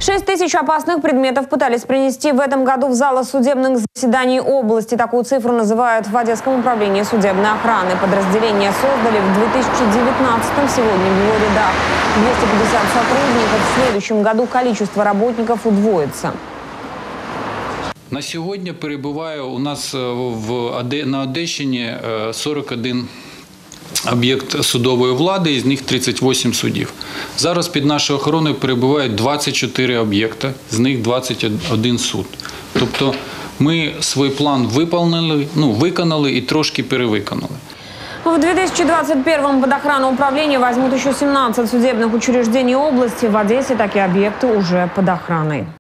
6 тысяч опасных предметов пытались принести в этом году в залы судебных заседаний области. Такую цифру называют в Одесском управлении судебной охраны. Подразделение создали в 2019-м. Сегодня в его рядах 250 сотрудников. В следующем году количество работников удвоится. На сьогодні перебуває у нас на Одещині 41 об'єкт судової влади, із них 38 судів. Зараз під нашою охороною перебувають 24 об'єкти, з них 21 суд. Тобто ми свій план виконали і трошки перевиконали. В 2021-м под охрану управления возьмут еще 17 судебных учреждений области. В Одессе такие объекты уже под охраной.